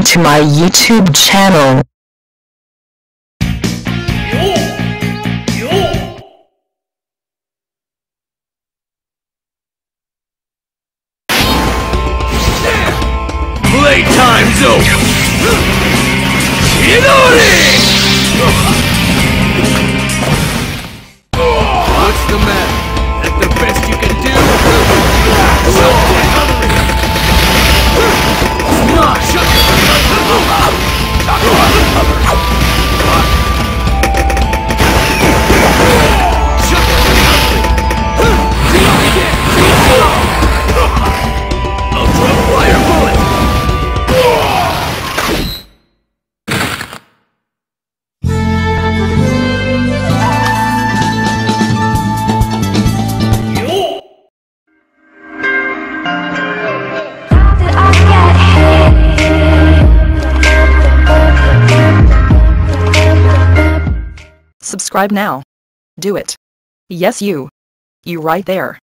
subscribing to my YouTube channel. Playtime's over! Chidori! What's the matter? That the best you can do? Subscribe now. Do it. Yes, you. You right there.